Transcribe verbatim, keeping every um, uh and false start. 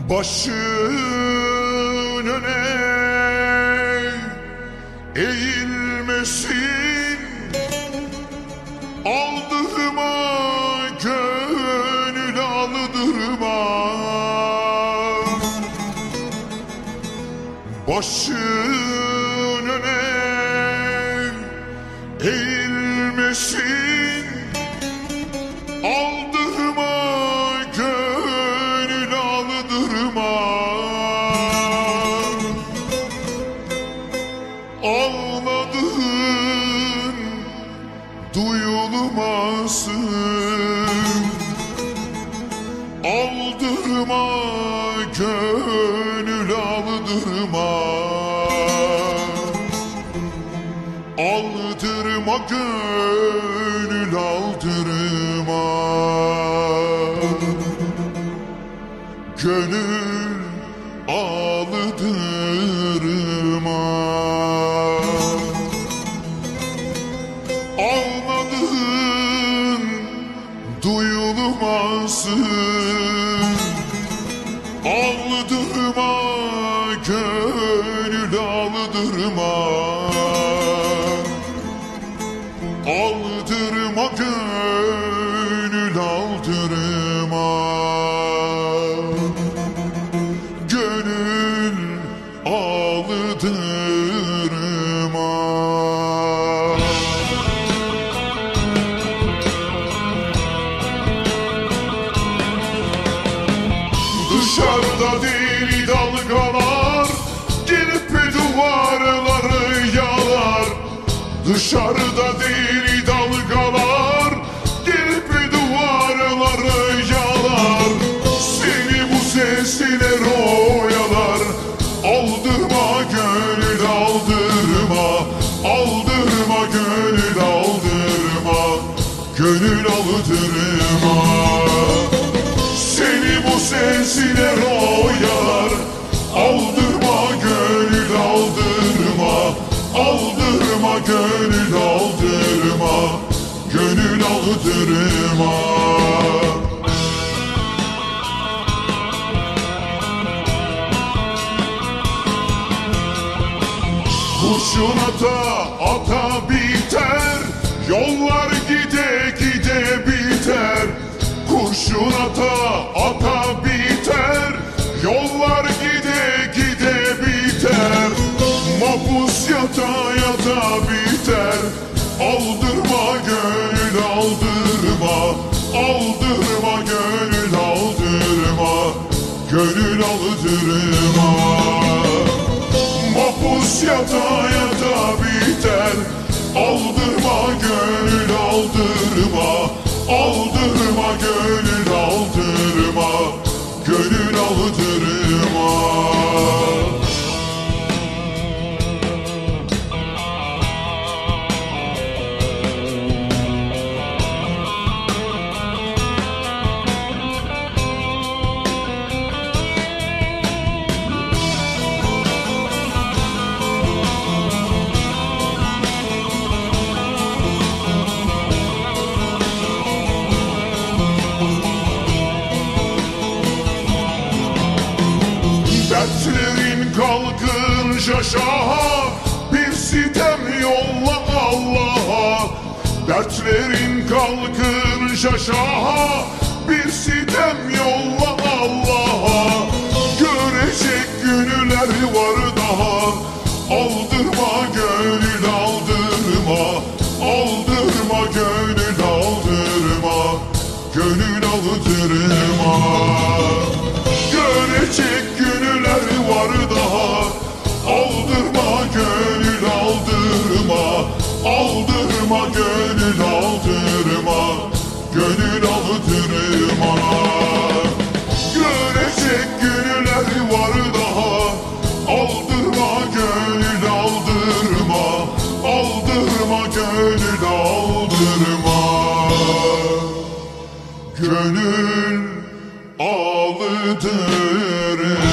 Başın öne eğilmesin, aldırma gönül aldırma. Başın öne eğilmesin, aldırma gönül aldırma. Ağladığın duyulmasın, aldırma gönül aldırma. Aldırma gönül aldırma. Gönül aldırma. Ağladığın duyulmasın, aldırma gönül aldırma. Aldırma gönül aldırma. Gönül aldırma. Dışarıda deli dalgalar gelip duvarları yalar. Dışarıda deli dalgalar gelip duvarları yalar. Seni bu sesler oyalar. Aldırma gönül aldırma. Aldırma gönül aldırma. Gönül aldırma. Seni bu sesler oyalar. Aldırma gönül aldırma. Aldırma gönül aldırma. Gönül aldırma. Kurşun ata ata biter, yollar gide gide biter. Kurşun ata ata biter, yollar gide gide biter. Mahpus yata yata biter. Aldırma gönül aldırma. Aldırma gönül aldırma. Gönül aldırma. Mahpus yata yata biter. Aldırma gönül aldırma. Aldırma gönül aldırma. Gönül aldırma. Dertlerin kalkınca şaha, bir sitem yolla Allah'a. Dertlerin kalkınca şaha, bir sitem yolla Allah'a. Görecek günler var daha. Aldırma gönül aldırma. Aldırma gönül aldırma. Gönül aldırma. Görecek günler var daha. Aldırma gönül aldırma. Aldırma gönül aldırma. Gönül aldırma. Görecek günler var daha. Aldırma gönül aldırma. Aldırma gönül aldırma. Gönül aldırma.